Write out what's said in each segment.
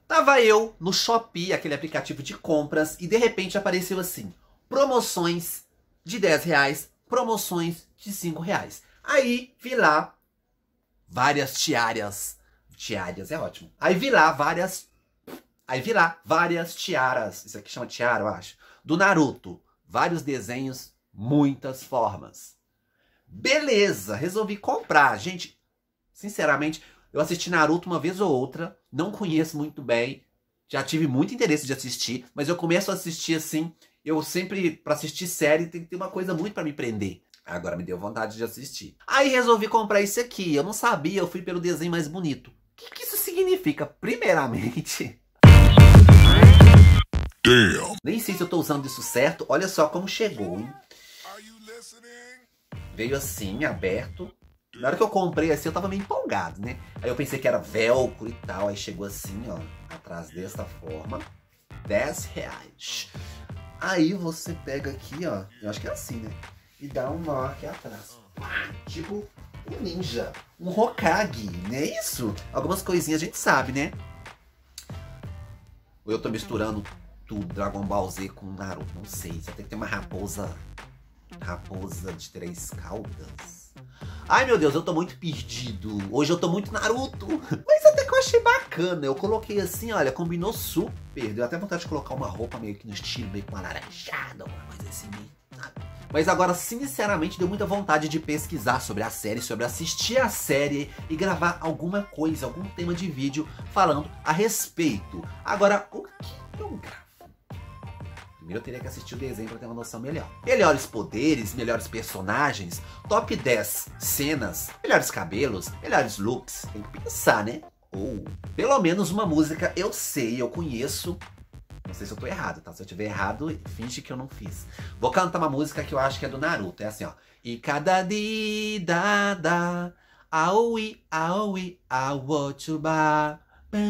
Tava eu no Shopee, aquele aplicativo de compras, e de repente apareceu assim, promoções de R$10, promoções de R$5. Aí vi lá várias tiaras. Tiaras é ótimo. Aí vi lá várias tiaras. Isso aqui chama tiara, eu acho. Do Naruto. Vários desenhos, muitas formas. Beleza, resolvi comprar. Gente, sinceramente, eu assisti Naruto uma vez ou outra. Não conheço muito bem. Já tive muito interesse de assistir. Mas eu começo a assistir assim. Eu sempre, pra assistir série, tem que ter uma coisa muito pra me prender. Agora me deu vontade de assistir. Aí resolvi comprar esse aqui. Eu não sabia, eu fui pelo desenho mais bonito. O que isso significa? Primeiramente... Damn. Nem sei se eu tô usando isso certo. Olha só como chegou, hein? Veio assim, aberto. Na hora que eu comprei assim, eu tava meio empolgado, né? Aí eu pensei que era velcro e tal. Aí chegou assim, ó. Atrás desta forma. R$10. Aí você pega aqui, ó. Eu acho que é assim, né? E dá um nó aqui atrás. Tipo um ninja. Um Hokage, não é isso? Algumas coisinhas a gente sabe, né? Ou eu tô misturando tudo, Dragon Ball Z com Naruto. Não sei, só tem que ter uma raposa. Raposa de 3 caudas. Ai meu Deus, eu tô muito perdido. Hoje eu tô muito Naruto. Mas até que eu achei bacana. Eu coloquei assim, olha, combinou super. Deu até vontade de colocar uma roupa meio que no estilo, meio com uma laranjada, alguma coisa assim, sabe? Mas agora, sinceramente, deu muita vontade de pesquisar sobre a série, sobre assistir a série e gravar alguma coisa, algum tema de vídeo falando a respeito. Agora, o que eu gravo? Primeiro eu teria que assistir o desenho para ter uma noção melhor. Melhores poderes, melhores personagens, top 10 cenas, melhores cabelos, melhores looks. Tem que pensar, né? Ou pelo menos uma música eu sei, eu conheço. Não sei se eu tô errado, tá? Se eu tiver errado, finge que eu não fiz. Vou cantar uma música que eu acho que é do Naruto. É assim, ó. Ikadadi da da aoi aoi awochuba.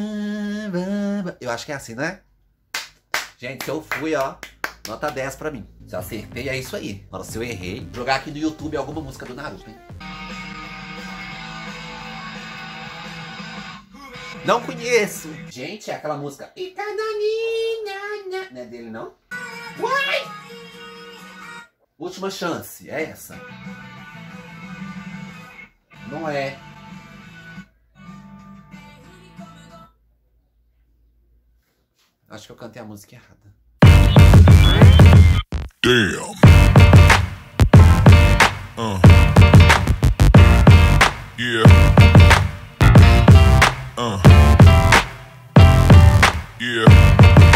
Eu acho que é assim, né? Gente, se eu fui, ó, nota 10 pra mim. Se eu acertei, é isso aí. Agora, se eu errei, vou jogar aqui no YouTube alguma música do Naruto, hein? Não conheço. Gente, é aquela música. Não é dele, não? Uai! Última chance, é essa? Não é. Acho que eu cantei a música errada. Damn. Yeah. Yeah.